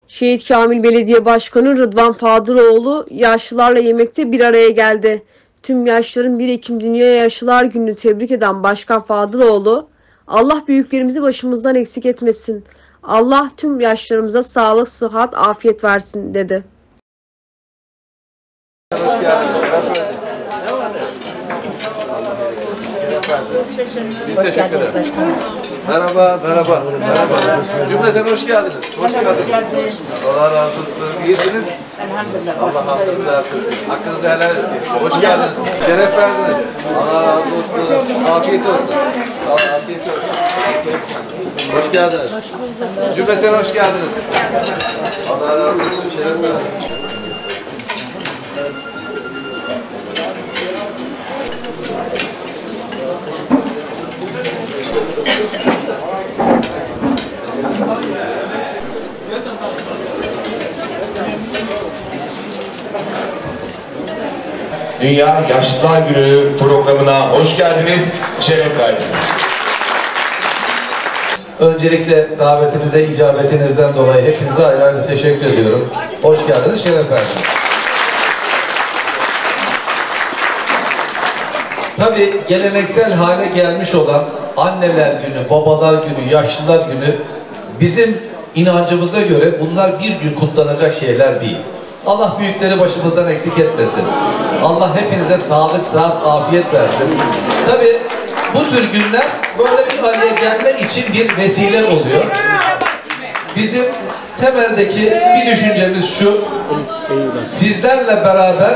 Şehit Kamil Belediye Başkanı Rıdvan Fadıloğlu yaşlılarla yemekte bir araya geldi. Tüm yaşlıların 1 Ekim Dünya Yaşlılar Günü'nü tebrik eden Başkan Fadıloğlu, Allah büyüklerimizi başımızdan eksik etmesin, Allah tüm yaşlarımıza sağlık, sıhhat, afiyet versin dedi. Biz teşekkür ederiz. Merhaba. Cümleten hoş geldiniz. Hoş geldiniz. Allah razı olsun. İyisiniz. Elhamdülillah. Allah hakkınızı hakkınızı. Hakkınızı helal edin. Hoş geldiniz. Şeref verdiniz. Allah razı olsun. Afiyet olsun. Afiyet olsun. Hoş geldiniz. Cümleten hoş geldiniz. Allah razı olsun. Şeref verdiniz. Dünya Yaşlılar Günü programına hoş geldiniz, şeref verdiniz. Öncelikle davetimize icabetinizden dolayı hepinize ayrı ayrı teşekkür ediyorum. Hoş geldiniz, şeref verdiniz. Tabii geleneksel hale gelmiş olan anneler günü, babalar günü, yaşlılar günü bizim inancımıza göre bunlar bir gün kutlanacak şeyler değil. Allah büyükleri başımızdan eksik etmesin. Allah hepinize sağlık, sıhhat, afiyet versin. Tabii bu tür günler böyle bir araya gelmek için bir vesile oluyor. Bizim temeldeki bir düşüncemiz şu: sizlerle beraber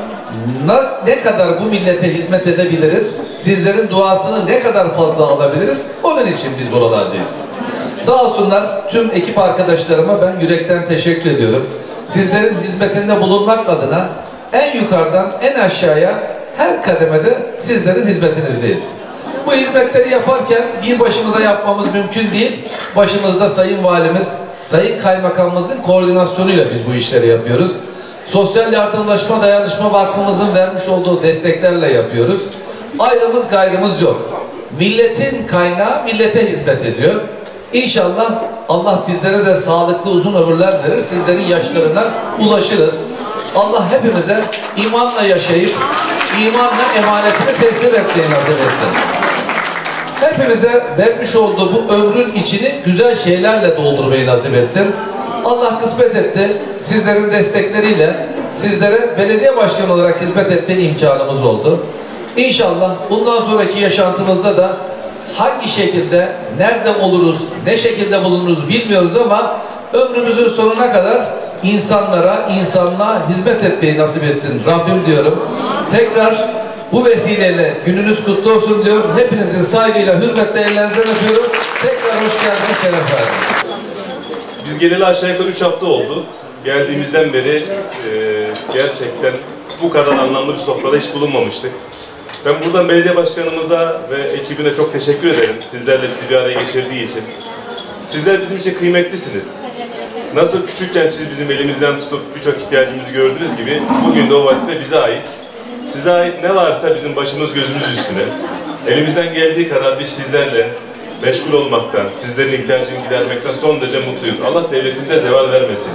ne kadar bu millete hizmet edebiliriz, sizlerin duasını ne kadar fazla alabiliriz, onun için biz buralardayız. Sağ olsunlar tüm ekip arkadaşlarıma ben yürekten teşekkür ediyorum. Sizlerin hizmetinde bulunmak adına en yukarıdan en aşağıya her kademede sizlerin hizmetinizdeyiz. Bu hizmetleri yaparken bir başımıza yapmamız mümkün değil. Başımızda Sayın Valimiz, Sayın Kaymakamımızın koordinasyonuyla biz bu işleri yapıyoruz. Sosyal Yardımlaşma Dayanışma Vakfımızın vermiş olduğu desteklerle yapıyoruz. Ayrımız gayrımız yok. Milletin kaynağı millete hizmet ediyor. İnşallah Allah bizlere de sağlıklı uzun ömürler verir. Sizlerin yaşlarına ulaşırız. Allah hepimize imanla yaşayıp imanla emanetini teslim etmeyi nasip etsin. Hepimize vermiş olduğu bu ömrün içini güzel şeylerle doldurmayı nasip etsin. Allah kısmet etti. Sizlerin destekleriyle sizlere belediye başkanı olarak hizmet etme imkanımız oldu. İnşallah bundan sonraki yaşantımızda da hangi şekilde, nerede oluruz, ne şekilde bulunuruz bilmiyoruz ama ömrümüzün sonuna kadar insanlığa hizmet etmeyi nasip etsin Rabbim diyorum. Tekrar bu vesileyle gününüz kutlu olsun diyorum. Hepinizin saygıyla, hürmetle ellerinizden öpüyorum. Tekrar hoş geldiniz, şeref verdiniz. Biz geleli aşağı yukarı 3 hafta oldu. Geldiğimizden beri gerçekten bu kadar anlamlı bir sofrada hiç bulunmamıştık. Ben buradan belediye başkanımıza ve ekibine çok teşekkür ederim. Sizlerle bizi bir araya getirdiği için. Sizler bizim için kıymetlisiniz. Nasıl küçükken siz bizim elimizden tutup birçok ihtiyacımızı gördüğünüz gibi bugün de o vazife bize ait. Size ait ne varsa bizim başımız gözümüz üstüne. Elimizden geldiği kadar biz sizlerle meşgul olmaktan, sizlerin ihtiyacını gidermekten son derece mutluyuz. Allah devletimize zeval vermesin.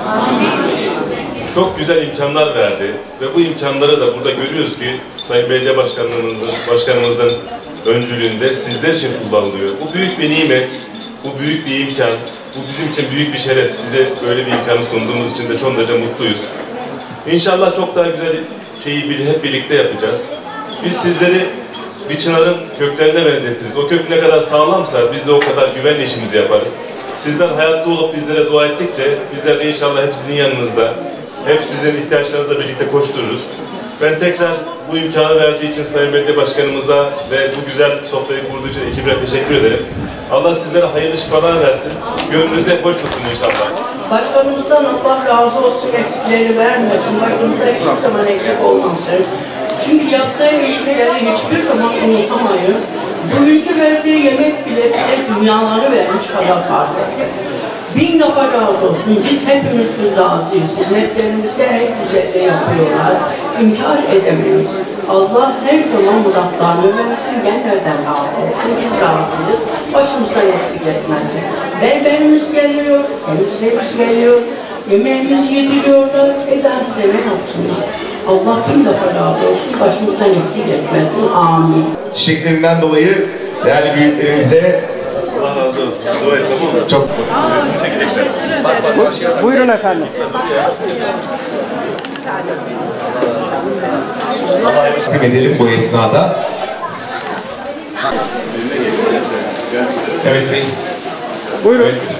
Çok güzel imkanlar verdi ve bu imkanları da burada görüyoruz ki Sayın Belediye Başkanımızın öncülüğünde sizler için kullanılıyor. Bu büyük bir nimet, bu büyük bir imkan, bu bizim için büyük bir şeref. Size böyle bir imkanı sunduğumuz için de çok derece mutluyuz. İnşallah çok daha güzel şeyi hep birlikte yapacağız. Biz sizleri bir çınarın köklerine benzetiriz. O kök ne kadar sağlamsa biz de o kadar güvenle işimizi yaparız. Sizler hayatta olup bizlere dua ettikçe bizler de inşallah hep sizin yanınızda, hep sizin ihtiyaçlarınızla birlikte koştururuz. Ben tekrar bu imkanı verdiği için Sayın Belediye Başkanımıza ve bu güzel sofrayı kurduğu için ekibine teşekkür ederim. Allah sizlere hayırlı şifalar versin. Gönlünüzde hoş tutsun inşallah. Başkanımızdan Allah razı olsun, eksikleri vermesin. Başkanımıza hiçbir zaman eksik olmasın. Çünkü yaptığı iyilikleri hiçbir zaman unutamayız. Bu ülke verdiği yemek bile bize dünyaları vermiş kadar fark etti. 1000 defa razı olsun. Biz hepimiz razıyız. Hizmetlerimizde hep güzelle yapıyorlar. İnkar edemiyoruz. Allah her zaman muratlarını versin. Genlerden razı olsun. Biz razıyız. Başımızdan eksik etmez. Berberimiz geliyor, temizliğimiz geliyor. Yemeğimizi yediriyorlar, bize ne yapsınlar? Allah bin defa razı olsun, başımızdan eksik etmesin. Amin. Çiçeklerinden dolayı değerli büyüklerimize Allah razı olsun. Dua et, tamam mı? çok Resim çekecekler. Buyurun efendim. takdim edelim bu esnada. Evet Bey. Buyurun. Evet.